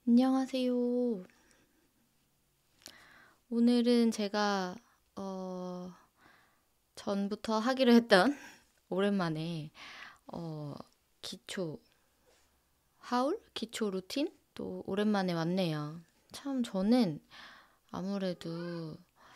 안녕하세요. 오늘은 제가 전부터 하기로 했던 오랜만에 어, 기초 하울? 기초 루틴? 또 오랜만에 왔네요. 참 저는 아무래도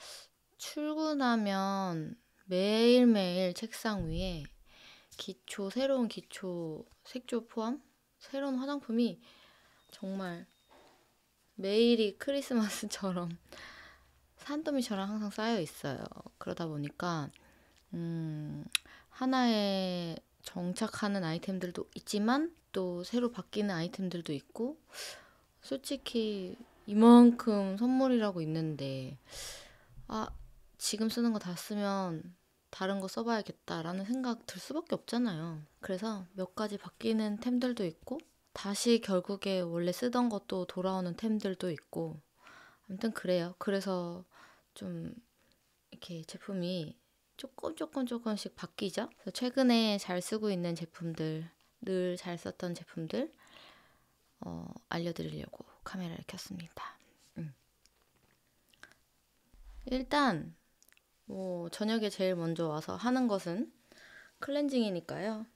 출근하면 매일매일 책상 위에 새로운 기초 색조 포함? 새로운 화장품이 정말 매일이 크리스마스처럼 산더미처럼 항상 쌓여 있어요. 그러다 보니까 하나에 정착하는 아이템들도 있지만 또 새로 바뀌는 아이템들도 있고 솔직히 이만큼 선물이라고 있는데 아, 지금 쓰는 거 다 쓰면 다른 거 써봐야겠다라는 생각 들 수밖에 없잖아요. 그래서 몇 가지 바뀌는 템들도 있고 다시 결국에 원래 쓰던 것도 돌아오는 템들도 있고 아무튼 그래요. 그래서 좀 이렇게 제품이 조금씩 바뀌죠. 그래서 최근에 잘 쓰고 있는 제품들, 늘 잘 썼던 제품들 알려드리려고 카메라를 켰습니다. 일단 뭐 저녁에 제일 먼저 와서 하는 것은 클렌징이니까요.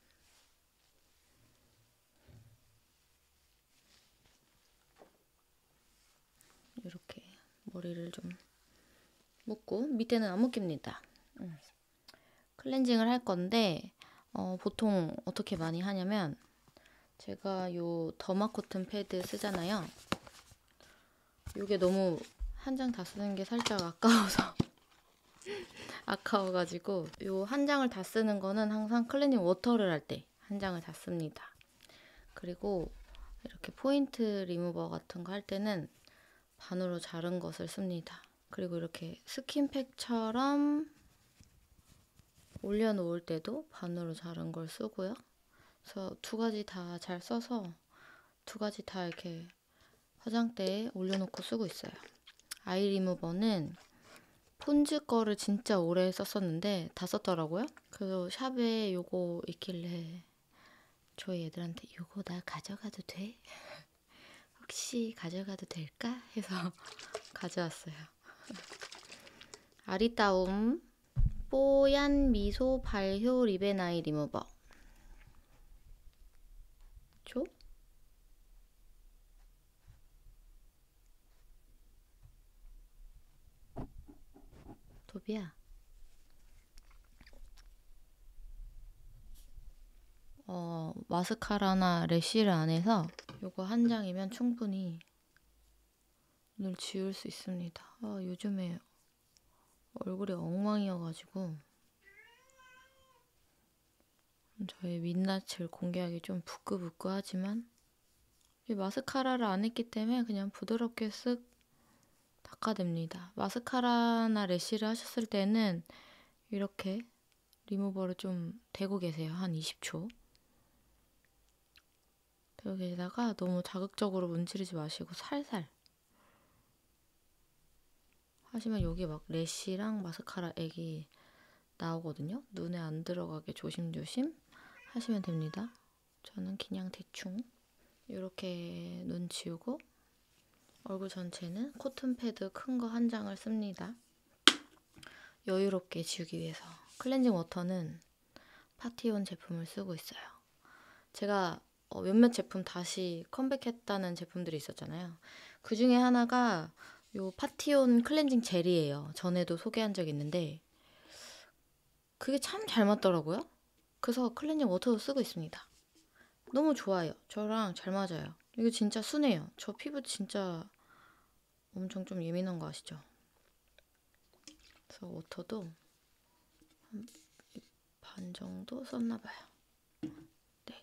이렇게 머리를 좀 묶고 밑에는 안 묶입니다. 클렌징을 할 건데 보통 어떻게 많이 하냐면 제가 요 더마코튼 패드 쓰잖아요. 요게 너무 한 장 다 쓰는 게 살짝 아까워가지고 요 한 장을 다 쓰는 거는 항상 클렌징 워터를 할 때 한 장을 다 씁니다. 그리고 이렇게 포인트 리무버 같은 거 할 때는 반으로 자른 것을 씁니다. 그리고 이렇게 스킨팩처럼 올려놓을 때도 반으로 자른 걸 쓰고요. 그래서 두 가지 다 잘 써서 두 가지 다 이렇게 화장대에 올려놓고 쓰고 있어요. 아이 리무버는 폰즈 거를 진짜 오래 썼었는데 다 썼더라고요. 그래서 샵에 요거 있길래 저희 애들한테 요거 나 가져가도 돼? 혹시 가져가도 될까? 해서 가져왔어요. 아리따움 뽀얀 미소 발효 립앤 아이 리무버 줘? 도비야. 마스카라나 래쉬를 안 해서 요거 한 장이면 충분히 눈을 지울 수 있습니다. 요즘에 얼굴이 엉망이어가지고 저의 민낯을 공개하기 좀 부끄부끄하지만 이 마스카라를 안 했기 때문에 그냥 부드럽게 쓱 닦아냅니다. 마스카라나 래쉬를 하셨을 때는 이렇게 리무버를 좀 대고 계세요. 한 20초. 대고 계시다가 너무 자극적으로 문지르지 마시고 살살 하시면 여기 막 래쉬랑 마스카라 액이 나오거든요. 눈에 안 들어가게 조심조심 하시면 됩니다. 저는 그냥 대충 이렇게 눈 지우고 얼굴 전체는 코튼 패드 큰 거 한 장을 씁니다. 여유롭게 지우기 위해서. 클렌징 워터는 파티온 제품을 쓰고 있어요. 제가 몇몇 제품 다시 컴백했다는 제품들이 있었잖아요. 그 중에 하나가 요 파티온 클렌징 젤이에요. 전에도 소개한 적 있는데 그게 참 잘 맞더라고요. 그래서 클렌징 워터도 쓰고 있습니다. 너무 좋아요. 저랑 잘 맞아요. 이거 진짜 순해요. 저 피부 진짜 엄청 좀 예민한 거 아시죠? 그래서 워터도 한 반 정도 썼나 봐요. 네.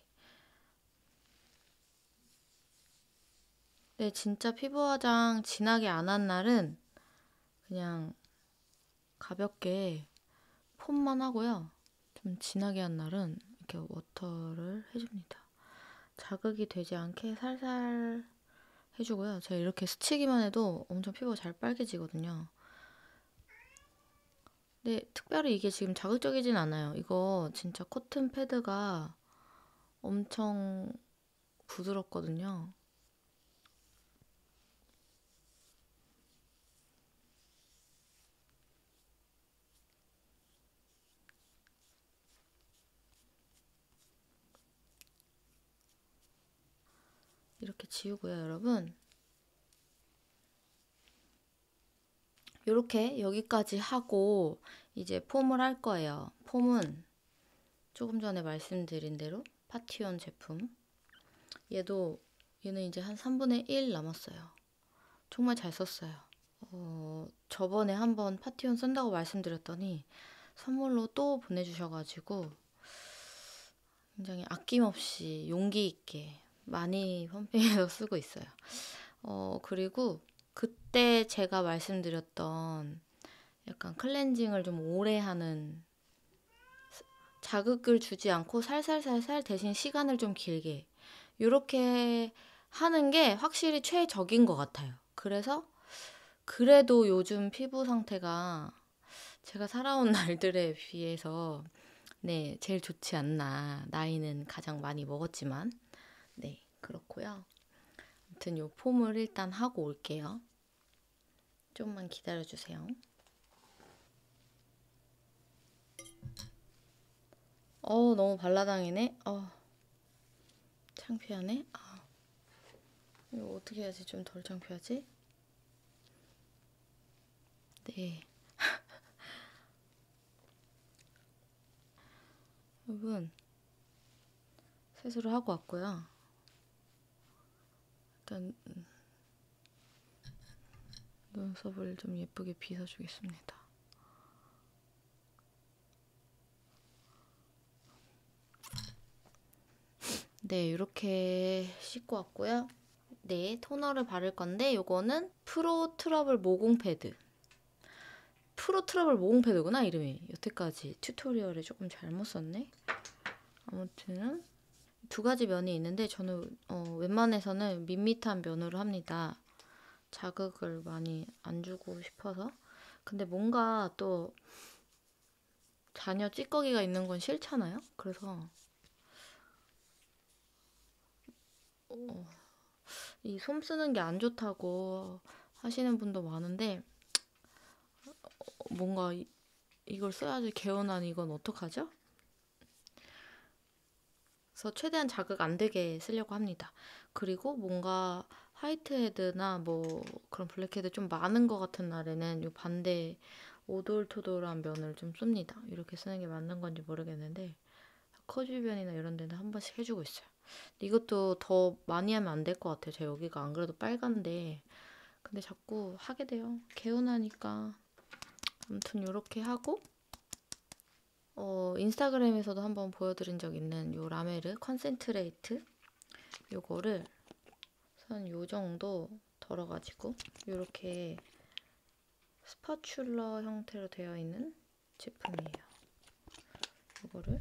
네, 진짜 피부 화장 진하게 안 한 날은 그냥 가볍게 폼만 하고요. 좀 진하게 한 날은 이렇게 워터를 해줍니다. 자극이 되지 않게 살살 해주고요. 제가 이렇게 스치기만 해도 엄청 피부가 잘 빨개지거든요. 근데 특별히 이게 지금 자극적이진 않아요. 이거 진짜 코튼 패드가 엄청 부드럽거든요. 이렇게 지우고요, 여러분. 이렇게 여기까지 하고 이제 폼을 할 거예요. 폼은 조금 전에 말씀드린 대로 파티온 제품. 얘는 이제 한 3분의 1 남았어요. 정말 잘 썼어요. 저번에 한번 파티온 쓴다고 말씀드렸더니 선물로 또 보내주셔가지고 굉장히 아낌없이 용기 있게 많이 펌핑해서 쓰고 있어요. 그리고 그때 제가 말씀드렸던 약간 클렌징을 좀 오래 하는, 자극을 주지 않고 살살살살 대신 시간을 좀 길게, 이렇게 하는 게 확실히 최적인 것 같아요. 그래도 요즘 피부 상태가 제가 살아온 날들에 비해서 네, 제일 좋지 않나. 나이는 가장 많이 먹었지만. 네, 그렇고요. 아무튼 요 폼을 일단 하고 올게요. 좀만 기다려주세요. 너무 발라당이네. 창피하네. 이거 어떻게 해야지 좀 덜 창피하지? 네. 여러분, 세수를 하고 왔고요. 일단 눈썹을 좀 예쁘게 빗어주겠습니다. 네, 이렇게 씻고 왔고요. 네, 토너를 바를 건데 요거는 프로 트러블 모공 패드. 프로 트러블 모공 패드구나, 이름이. 여태까지 튜토리얼에 조금 잘못 썼네. 아무튼 두 가지 면이 있는데 저는 웬만해서는 밋밋한 면으로 합니다. 자극을 많이 안 주고 싶어서. 근데 뭔가 또 자녀 찌꺼기가 있는 건 싫잖아요. 그래서 이 솜 쓰는 게 안 좋다고 하시는 분도 많은데 뭔가 이걸 써야지 개운한 이건 어떡하죠? 그래서 최대한 자극 안 되게 쓰려고 합니다. 그리고 뭔가 화이트헤드나 뭐 그런 블랙헤드 좀 많은 것 같은 날에는 이 반대 오돌토돌한 면을 좀 씁니다. 이렇게 쓰는 게 맞는 건지 모르겠는데 커 주변이나 이런 데는 한 번씩 해주고 있어요. 근데 이것도 더 많이 하면 안 될 것 같아요. 제 여기가 안 그래도 빨간데 근데 자꾸 하게 돼요. 개운하니까. 아무튼 이렇게 하고 인스타그램에서도 한번 보여드린 적 있는 요 라메르 컨센트레이트 요거를 한 요 정도 덜어가지고 요렇게 스파츌러 형태로 되어 있는 제품이에요. 요거를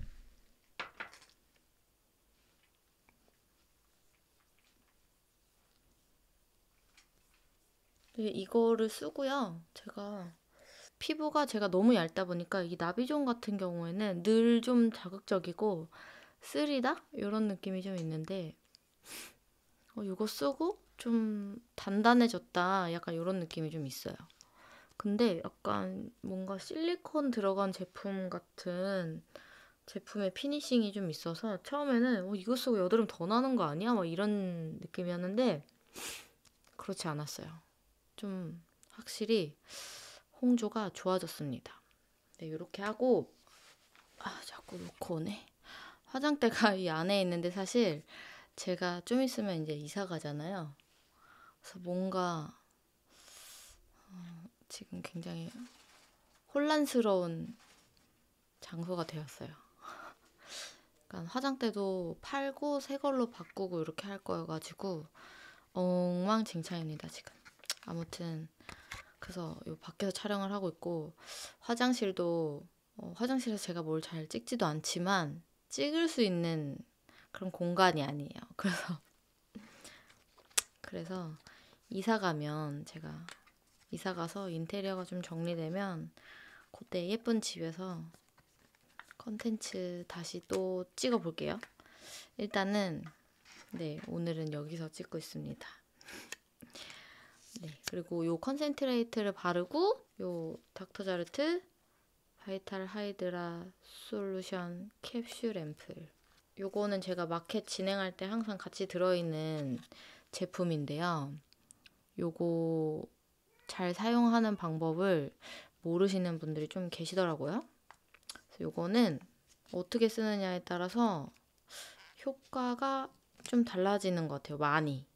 이거를 쓰고요. 피부가 제가 너무 얇다 보니까 이 나비존 같은 경우에는 늘 좀 자극적이고 쓰리다? 이런 느낌이 좀 있는데 이거 쓰고 좀 단단해졌다 약간 이런 느낌이 좀 있어요. 근데 약간 뭔가 실리콘 들어간 제품 같은 제품의 피니싱이 좀 있어서 처음에는 이거 쓰고 여드름 더 나는 거 아니야? 막 이런 느낌이었는데 그렇지 않았어요. 좀 확실히 홍조가 좋아졌습니다. 네, 이렇게 하고 자꾸 놓고 오네. 화장대가 이 안에 있는데 사실 제가 좀 있으면 이제 이사 가잖아요. 그래서 뭔가 지금 굉장히 혼란스러운 장소가 되었어요. 그러니까 화장대도 팔고 새 걸로 바꾸고 이렇게 할 거여가지고 엉망진창입니다 지금. 아무튼 그래서 요 밖에서 촬영을 하고 있고 화장실도 화장실에서 제가 뭘 잘 찍지도 않지만 찍을 수 있는 그런 공간이 아니에요. 그래서 이사 가면 제가 이사 가서 인테리어가 좀 정리되면 그때 예쁜 집에서 컨텐츠 다시 또 찍어 볼게요. 일단은 네, 오늘은 여기서 찍고 있습니다. 네, 그리고 요 컨센트레이트를 바르고 요 닥터자르트 바이탈 하이드라 솔루션 캡슐 앰플, 요거는 제가 마켓 진행할 때 항상 같이 들어있는 제품인데요. 요거 잘 사용하는 방법을 모르시는 분들이 좀 계시더라고요. 그래서 요거는 어떻게 쓰느냐에 따라서 효과가 좀 달라지는 것 같아요. 많이.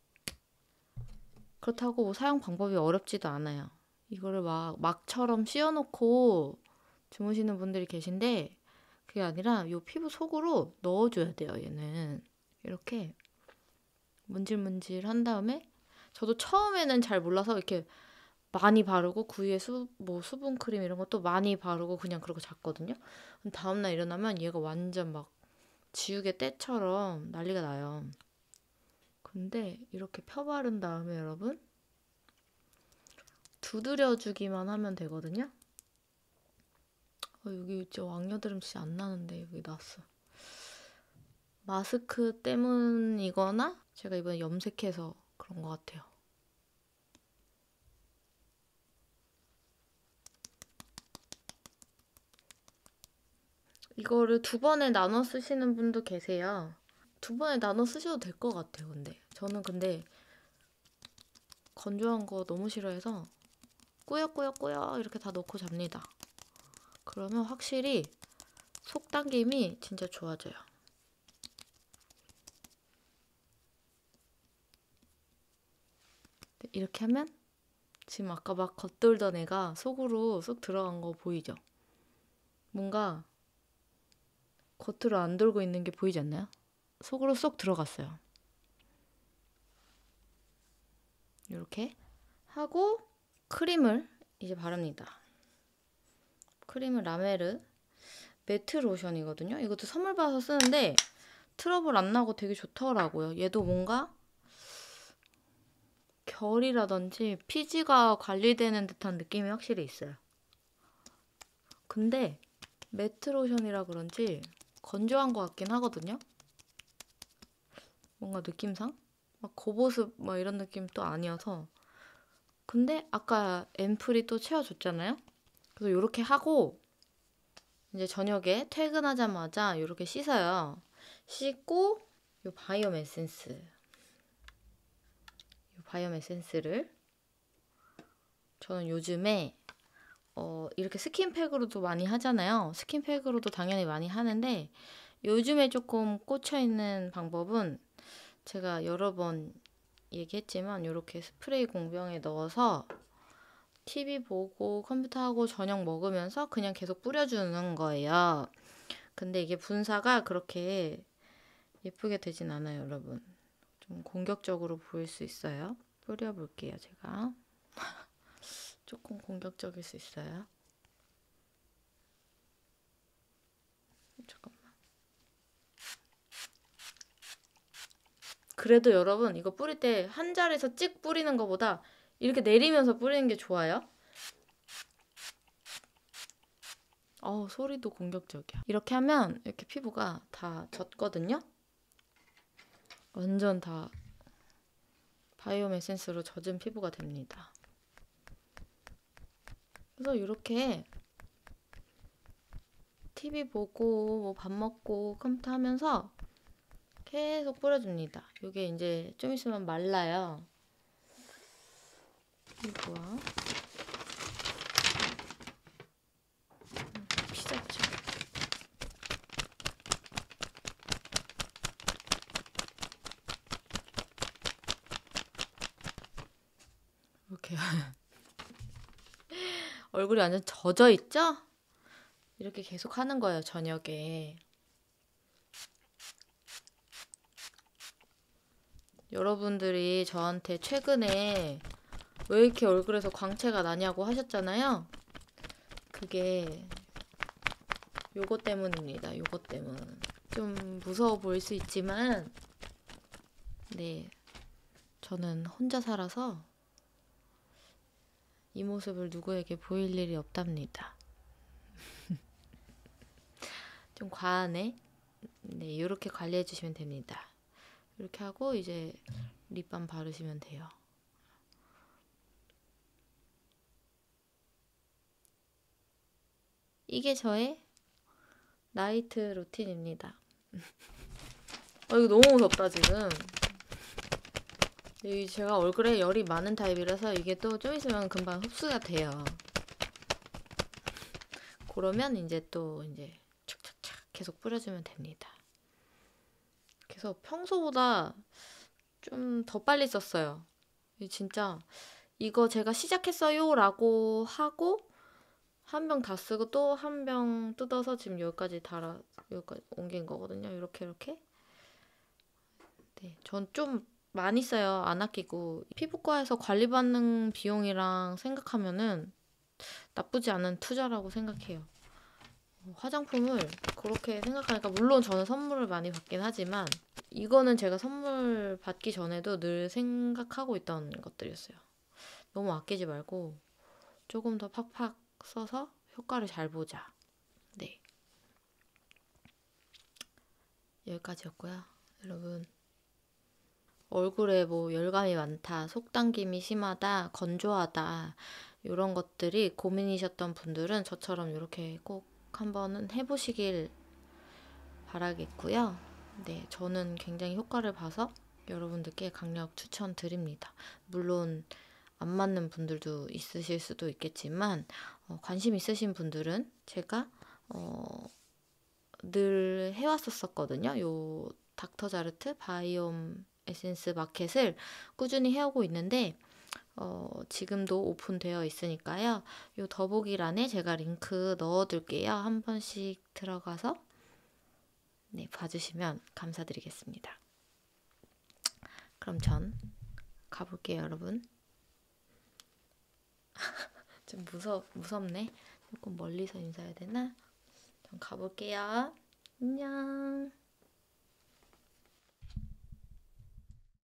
그렇다고 사용 방법이 어렵지도 않아요. 이거를 막처럼 씌워놓고 주무시는 분들이 계신데 그게 아니라 이 피부 속으로 넣어줘야 돼요. 얘는 이렇게 문질문질 한 다음에 저도 처음에는 잘 몰라서 이렇게 많이 바르고 그 위에 수분 크림 이런 것도 많이 바르고 그냥 그러고 잤거든요. 다음날 일어나면 얘가 완전 막 지우개 때처럼 난리가 나요. 근데 이렇게 펴 바른 다음에 여러분 두드려주기만 하면 되거든요. 여기 저 왕여드름 진짜 안 나는데 여기 났어. 마스크 때문이거나 제가 이번에 염색해서 그런 것 같아요. 이거를 2번에 나눠 쓰시는 분도 계세요. 2번에 나눠 쓰셔도 될 것 같아요. 저는 건조한 거 너무 싫어해서 꾸역꾸역꾸역 이렇게 다 넣고 잡니다. 그러면 확실히 속당김이 진짜 좋아져요. 이렇게 하면 지금 아까 막 겉돌던 애가 속으로 쏙 들어간 거 보이죠? 뭔가 겉으로 안 돌고 있는 게 보이지 않나요? 속으로 쏙 들어갔어요. 이렇게 하고 크림을 이제 바릅니다. 크림은 라메르 매트 로션이거든요. 이것도 선물 받아서 쓰는데 트러블 안 나고 되게 좋더라고요. 얘도 뭔가 결이라든지 피지가 관리되는 듯한 느낌이 확실히 있어요. 근데 매트 로션이라 그런지 건조한 것 같긴 하거든요. 뭔가 느낌상 막 고보습 막 이런 느낌 또 아니어서. 근데 아까 앰플이 또 채워줬잖아요. 그래서 이렇게 하고 이제 저녁에 퇴근하자마자 이렇게 씻어요. 씻고 이 바이옴 에센스를 저는 요즘에 이렇게 스킨팩으로도 많이 하잖아요. 스킨팩으로도 당연히 많이 하는데 요즘에 조금 꽂혀있는 방법은 제가 여러 번 얘기했지만 이렇게 스프레이 공병에 넣어서 TV 보고 컴퓨터하고 저녁 먹으면서 그냥 계속 뿌려주는 거예요. 근데 이게 분사가 그렇게 예쁘게 되진 않아요, 여러분. 좀 공격적으로 보일 수 있어요. 뿌려볼게요, 제가. 조금 공격적일 수 있어요. 잠깐만. 그래도 여러분 이거 뿌릴 때 한 자리에서 찍 뿌리는 것보다 이렇게 내리면서 뿌리는 게 좋아요. 소리도 공격적이야. 이렇게 하면 이렇게 피부가 다 젖거든요. 완전 다 바이옴 에센스로 젖은 피부가 됩니다. 그래서 이렇게 TV 보고 뭐 밥 먹고 컴퓨터 하면서 계속 뿌려줍니다. 이게 이제 좀 있으면 말라요. 이게 뭐야? 피자집. 이렇게 얼굴이 완전 젖어 있죠? 이렇게 계속 하는 거예요, 저녁에. 여러분들이 저한테 최근에 왜 이렇게 얼굴에서 광채가 나냐고 하셨잖아요. 그게 요거 때문입니다. 요거 때문. 좀 무서워 보일 수 있지만 네, 저는 혼자 살아서 이 모습을 누구에게 보일 일이 없답니다. 좀 과하네. 네, 이렇게 관리해 주시면 됩니다. 이렇게 하고 이제 립밤 바르시면 돼요. 이게 저의 나이트 루틴입니다. 이거 너무 무섭다 지금. 제가 얼굴에 열이 많은 타입이라서 이게 또 좀 있으면 금방 흡수가 돼요. 그러면 이제 또 이제 착착착 계속 뿌려주면 됩니다. 그래서 평소보다 좀 더 빨리 썼어요. 진짜 이거 제가 시작했어요 라고 하고 한 병 다 쓰고 또 한 병 뜯어서 지금 여기까지 옮긴 거거든요. 이렇게. 네, 전 좀 많이 써요. 안 아끼고. 피부과에서 관리받는 비용이랑 생각하면은 나쁘지 않은 투자라고 생각해요. 화장품을 그렇게 생각하니까 물론 저는 선물을 많이 받긴 하지만 이거는 제가 선물 받기 전에도 늘 생각하고 있던 것들이었어요. 너무 아끼지 말고 조금 더 팍팍 써서 효과를 잘 보자. 네, 여기까지였고요. 여러분, 얼굴에 뭐 열감이 많다, 속당김이 심하다, 건조하다 이런 것들이 고민이셨던 분들은 저처럼 이렇게 꼭 한번은 해보시길 바라겠고요. 네, 저는 굉장히 효과를 봐서 여러분들께 강력 추천드립니다. 물론 안 맞는 분들도 있으실 수도 있겠지만 관심 있으신 분들은 제가 늘 해왔었거든요. 요 닥터자르트 바이옴 에센스 마켓을 꾸준히 해오고 있는데 지금도 오픈되어 있으니까요. 요 더보기란에 제가 링크 넣어둘게요. 한 번씩 들어가서 네, 봐주시면 감사드리겠습니다. 그럼 전 가볼게요, 여러분. 좀 무섭네. 조금 멀리서 인사해야 되나? 전 가볼게요. 안녕.